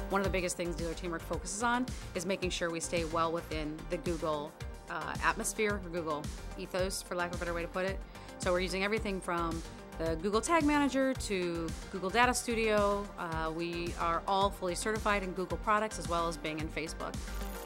one of the biggest things Dealer Teamwork focuses on is making sure we stay well within the Google atmosphere, or Google ethos, for lack of a better way to put it. So we're using everything from the Google Tag Manager to Google Data Studio. We are all fully certified in Google products as well as Bing and Facebook.